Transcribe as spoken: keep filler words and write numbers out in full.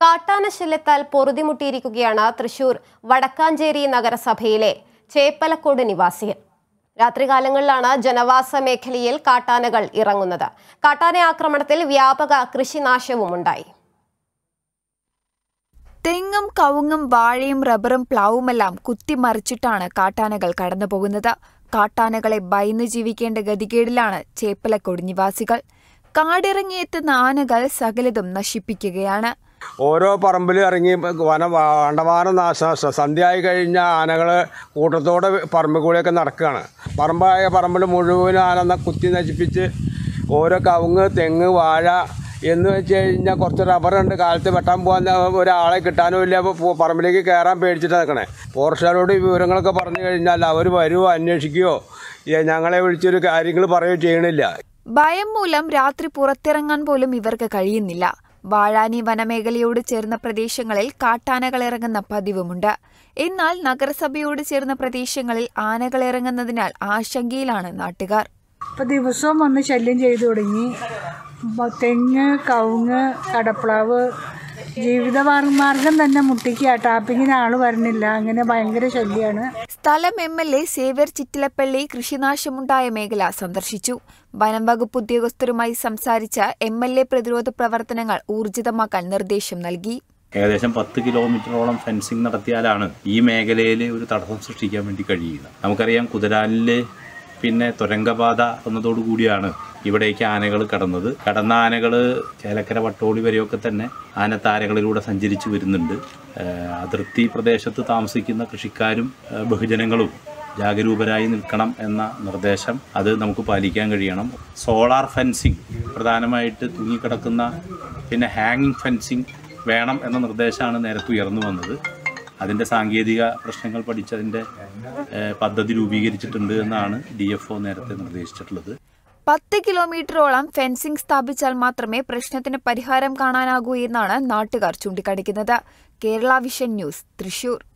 കാട്ടാനശല്യത്താൽ പൊറുതിമുട്ടിയിരിക്കുകയാണ് തൃശൂർ വടക്കാഞ്ചേരി നഗരസഭയിലെ ചേപ്പലക്കോട് നിവാസികൾ. രാത്രികാലങ്ങളിലാണ് ജനവാസ മേഖലയിൽ കാട്ടാനകൾ ഇറങ്ങുന്നത്. കാട്ടാന ആക്രമണത്തിൽ വ്യാപക കൃഷിനാശവുമുണ്ടായി. തെങ്ങും കവുങ്ങും വാഴയും റബ്ബറും പ്ലാവുമെല്ലാം കുത്തിമറിച്ചിട്ടാണ് കാട്ടാനകൾ കടന്നുപോകുന്നത്. കാട്ടാനകളെ ഭയന്ന് ജീവിക്കേണ്ട ഗതികേടിലാണ് ചേപ്പലക്കോട് നിവാസികൾ. കാടിറങ്ങിയെത്തുന്ന ആനകൾ സകലതും നശിപ്പിക്കുകയാണ്. ഓരോ പറമ്പിൽ ഇറങ്ങി വന വണ്ടവാനം നാശ സന്ധ്യയായി കഴിഞ്ഞ ആനകൾ കൂട്ടത്തോടെ പറമ്പിൽ കൂടെയൊക്കെ നടക്കുകയാണ്. പറമ്പായ പറമ്പിൽ മുഴുവൻ ആന കുത്തി നശിപ്പിച്ച് ഓരോ കവുങ്ങ് തെങ്ങ് വാഴ എന്ന് വെച്ച് കഴിഞ്ഞാൽ കുറച്ച് റബ്ബറുണ്ട്. കാലത്ത് വെട്ടാൻ പോകാൻ ഒരാളെ കിട്ടാനും ഇല്ല. പറമ്പിലേക്ക് കയറാൻ പേടിച്ചിട്ട് നിൽക്കണേ. ഫോറസ്റ്റുകാരോട് ഈ വിവരങ്ങളൊക്കെ പറഞ്ഞു കഴിഞ്ഞാൽ അവർ വരുമോ അന്വേഷിക്കുകയോ ഞങ്ങളെ വിളിച്ചൊരു കാര്യങ്ങൾ പറയുകയോ ചെയ്യണില്ല. ഭയം മൂലം രാത്രി പുറത്തിറങ്ങാൻ പോലും ഇവർക്ക് കഴിയുന്നില്ല. വാഴാനി വനമേഖലയോട് ചേർന്ന പ്രദേശങ്ങളിൽ കാട്ടാനകൾ ഇറങ്ങുന്ന പതിവുമുണ്ട്. എന്നാൽ നഗരസഭയോട് ചേർന്ന പ്രദേശങ്ങളിൽ ആനകൾ ഇറങ്ങുന്നതിനാൽ ആശങ്കയിലാണ് നാട്ടുകാർ. ഇപ്പം ദിവസവും വന്ന് ശല്യം ചെയ്തു തുടങ്ങി. തെങ്ങ് കവുങ്ങ് കടപ്ലാവ് ജീവിത മാർഗം തന്നെ മുട്ടിക്കുക. ടാപ്പിങ്ങിന് ആള് വരുന്നില്ല. അങ്ങനെ ഭയങ്കര ശല്യമാണ്. സ്ഥലം M L A Xavier Chittilappilly കൃഷിനാശമുണ്ടായ മേഖല സന്ദർശിച്ചു. വനം വകുപ്പ് ഉദ്യോഗസ്ഥരുമായി സംസാരിച്ച എം എൽ എ പ്രതിരോധ പ്രവർത്തനങ്ങൾ ഊർജിതമാക്കാൻ നിർദ്ദേശം നൽകി. ഏകദേശം പത്ത് കിലോമീറ്ററോളം ഫെൻസിംഗ് നടത്തിയാലാണ് ഈ മേഖലയിൽ ഒരു തടസ്സം സൃഷ്ടിക്കാൻ വേണ്ടി കഴിയുക. നമുക്കറിയാം കുതിരാലില് പിന്നെ തുരങ്കപാത വന്നതോടുകൂടിയാണ് ഇവിടേക്ക് ആനകൾ കടന്നത്. കടന്ന ആനകൾ ചേലക്കര വട്ടോളി വരെയൊക്കെ തന്നെ ആനത്താരകളിലൂടെ സഞ്ചരിച്ചു വരുന്നുണ്ട്. അതിർത്തി പ്രദേശത്ത് താമസിക്കുന്ന കൃഷിക്കാരും ബഹുജനങ്ങളും ജാഗരൂകരായി നിൽക്കണം എന്ന നിർദ്ദേശം അത് നമുക്ക് പാലിക്കാൻ കഴിയണം. സോളാർ ഫെൻസിങ് പ്രധാനമായിട്ട് തൂങ്ങിക്കിടക്കുന്ന പിന്നെ ഹാങ്ങിങ് ഫെൻസിങ് വേണം എന്ന നിർദ്ദേശമാണ് നേരത്തെ ഉയർന്നു വന്നത്. അതിൻ്റെ സാങ്കേതിക പ്രശ്നങ്ങൾ പഠിച്ചതിൻ്റെ പദ്ധതി രൂപീകരിച്ചിട്ടുണ്ട് എന്നാണ് ഡി എഫ് ഒ നേരത്തെ നിർദ്ദേശിച്ചിട്ടുള്ളത്. പത്ത് കിലോമീറ്ററോളം ഫെൻസിംഗ് സ്ഥാപിച്ചാൽ മാത്രമേ പ്രശ്നത്തിന് പരിഹാരം കാണാനാകൂ എന്നാണ് നാട്ടുകാർ ചൂണ്ടിക്കാണിക്കുന്നത്. Kerala vision news, Thrissur.